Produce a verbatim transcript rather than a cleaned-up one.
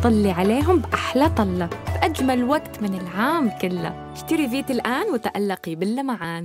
طلي عليهم بأحلى طلة بأجمل وقت من العام كله. اشتري فيت الآن وتألقي باللمعان.